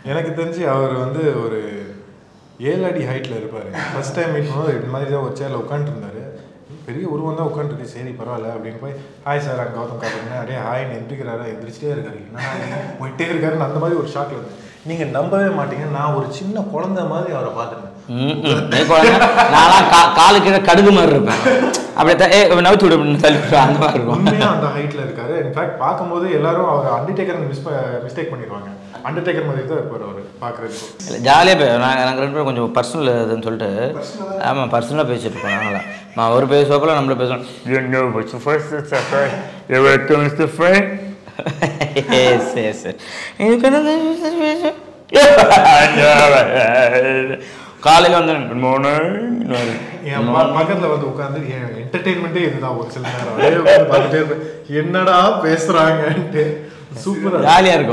எனக்கு தெரிஞ்சு அவர் வந்து ஒரு 7 அடி ஹைட்டில் இருப்பார். ஃபர்ஸ்ட் டைம் மீட் பண்ணும்போது இது மாதிரி தான் ஒரு சேரில் உட்காந்துருந்தாரு. பெரிய உருவம் தான் உட்காந்துருக்கு. சரி பரவாயில்ல அப்படின்னு போய் ஹாய் சார் அங்கே கௌதம் கார்த்திக்னா அப்படியே ஹாய்னு எந்திரிக்கிறாரா எந்திரிச்சிட்டே இருக்காரு. என்ன போயிட்டே இருக்காருன்னு அந்த மாதிரி ஒரு ஷாக்கில் இருக்கு. நீங்கள் நம்பவே மாட்டீங்க, நான் ஒரு சின்ன குழந்தை மாதிரி அவரை பார்த்துருந்தேன். நான்லாம் காலு கீழே கடுகு மாதிரி இருப்பேன். அப்படியே நவுத்து விடு அப்படின்னு சொல்லி அந்த மாதிரி இருக்கும். உண்மையாக அந்த ஹைட்டில் இருக்காரு. இன்ஃபேக்ட் பார்க்கும்போது எல்லாரும் அவர் அண்டர்டேக்கர்னு மிஸ்டேக் பண்ணிடுவாங்க. அண்டர்டேக்கர் மாதிரி தான் இருப்பார் அவர் பார்க்குறதுக்கு. இல்லை ஜாலியாக நாங்கள் ரெண்டு பேரும் கொஞ்சம் பர்சனல் இதுன்னு சொல்லிட்டு ஆமாம் பர்சனலாக பேசிட்டு இருப்போம். நாங்களாம் அவர் பேசுவாப்பில் நம்மள பேசுவோம். காலையில் வந்து குட் மார்னிங் என் பக்கத்தில் வந்து உட்காந்து என் என்டர்டெயின்மெண்ட்டே இதுதான். ஒரு சில நேரம் பார்த்துட்டே இருப்பேன், என்னடா பேசுகிறாங்கன்ட்டு. சூப்பராக ஜாலியாக இருக்கும்.